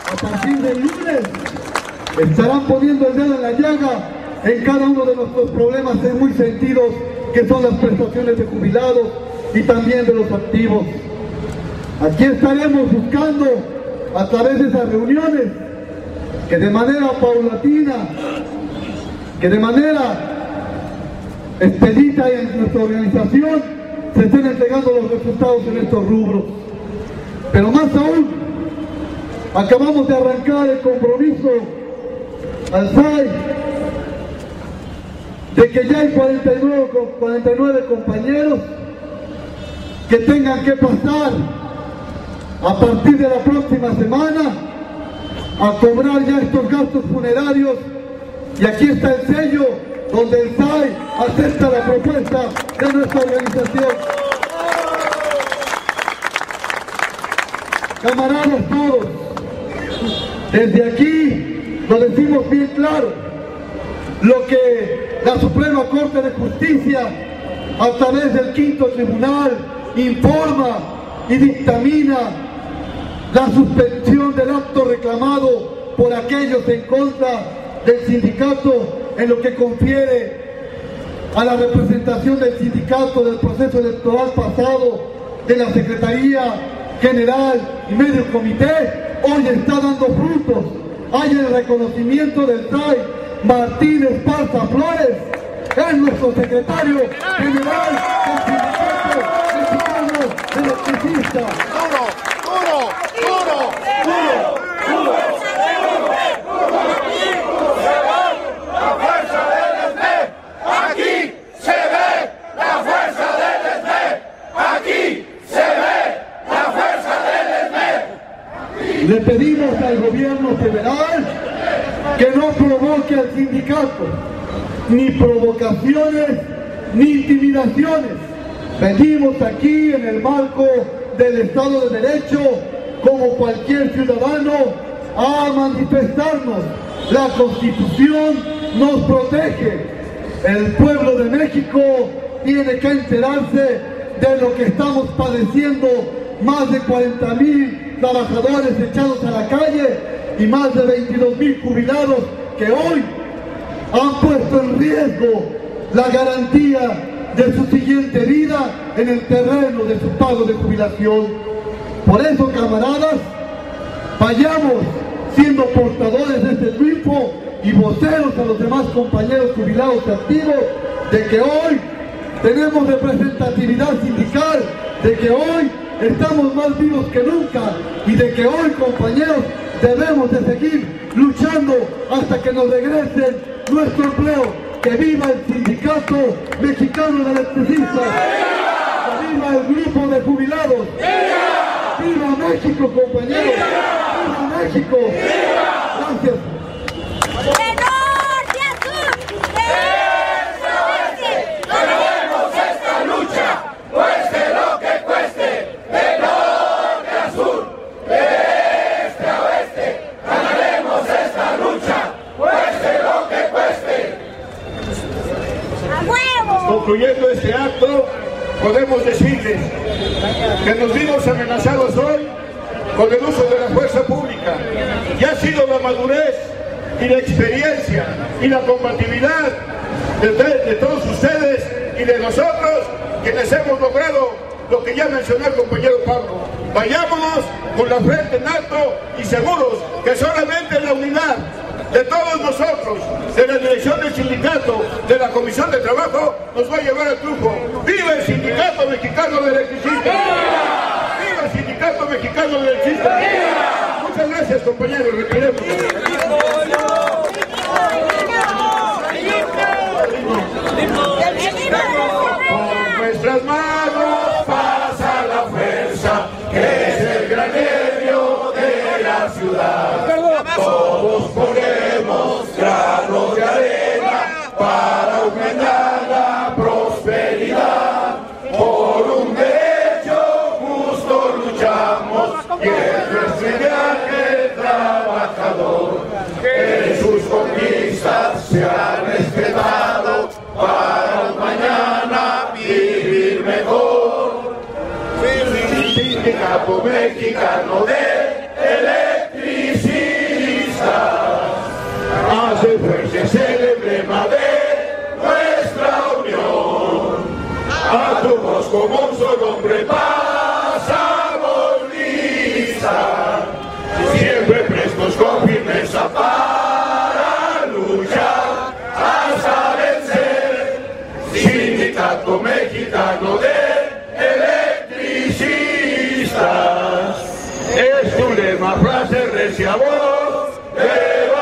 a partir del lunes, estarán poniendo el dedo en la llaga en cada uno de nuestros problemas muy sentidos, que son las prestaciones de jubilados y también de los activos. Aquí estaremos buscando, a través de esas reuniones, que de manera paulatina, que de manera expedita en nuestra organización se estén entregando los resultados en estos rubros. Pero más aún, acabamos de arrancar el compromiso al SAI de que ya hay 49 compañeros que tengan que pasar a partir de la próxima semana a cobrar ya estos gastos funerarios, y aquí está el sello donde el SAI acepta la propuesta de nuestra organización. Camaradas todos, desde aquí lo decimos bien claro: lo que la Suprema Corte de Justicia, a través del quinto tribunal, informa y dictamina la suspensión del acto reclamado por aquellos en contra del sindicato, en lo que confiere a la representación del sindicato del proceso electoral pasado, de la Secretaría General y medio comité, hoy está dando frutos. Hay el reconocimiento del SAI. Martín Esparza Flores es nuestro secretario general del Sindicato Mexicano de Electricistas. Le pedimos al gobierno federal que no provoque al sindicato, ni provocaciones, ni intimidaciones. Venimos aquí en el marco del Estado de Derecho, como cualquier ciudadano, a manifestarnos. La Constitución nos protege. El pueblo de México tiene que enterarse de lo que estamos padeciendo. Más de 40,000 trabajadores echados a la calle y más de 22,000 jubilados que hoy han puesto en riesgo la garantía de su siguiente vida en el terreno de su pago de jubilación. Por eso, camaradas, vayamos siendo portadores de este triunfo y voceros a los demás compañeros jubilados y activos de que hoy tenemos representatividad sindical, de que hoy estamos más vivos que nunca y de que hoy, compañeros, debemos de seguir luchando hasta que nos regresen nuestro empleo. ¡Que viva el Sindicato Mexicano de Electricistas! ¡Que viva el grupo de jubilados! ¡Viva México, compañeros! ¡Viva México! ¡Gracias! Concluyendo este acto, podemos decirles que nos vimos amenazados hoy con el uso de la fuerza pública, y ha sido la madurez y la experiencia y la compatibilidad de todos ustedes y de nosotros quienes hemos logrado lo que ya mencionó el compañero Pablo. Vayámonos con la frente en alto y seguros que solamente la unidad de todos nosotros, de la dirección del sindicato, de la Comisión de Trabajo, nos va a llevar al triunfo. ¡Viva el Sindicato Mexicano de Electricistas! ¡Viva el Sindicato Mexicano de Electricistas! Muchas gracias, compañeros. Retiremos. Con nuestras manos pasa la fuerza, que es el gran medio de la ciudad. Todos ponemos granos de arena para un mañana prosperidad. Por un derecho justo luchamos y es nuestro viaje trabajador. Que sus conquistas sean respetadas para un mañana vivir mejor. Sindicato Mexicano de Electricidad. hace fuerza y celebrema de nuestra unión. A tu voz como un solo hombre pasamos lista, siempre prestos con firmeza para luchar hasta vencer. Sindicato Mexicano de Electricistas, es tu lema, frase, recia, voz de